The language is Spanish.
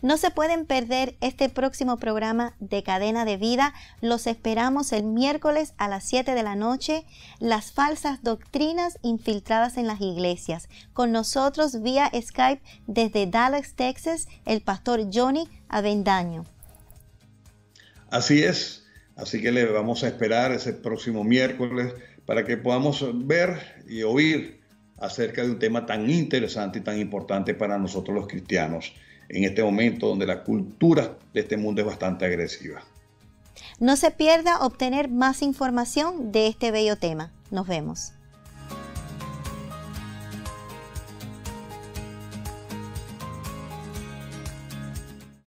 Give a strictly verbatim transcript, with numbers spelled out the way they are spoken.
No se pueden perder este próximo programa de Cadena de Vida. Los esperamos el miércoles a las siete de la noche. Las falsas doctrinas infiltradas en las iglesias. Con nosotros vía Skype desde Dallas, Texas, el pastor Johnny Avendaño. Así es. Así que le vamos a esperar ese próximo miércoles para que podamos ver y oír acerca de un tema tan interesante y tan importante para nosotros los cristianos en este momento donde la cultura de este mundo es bastante agresiva. No se pierda obtener más información de este bello tema. Nos vemos.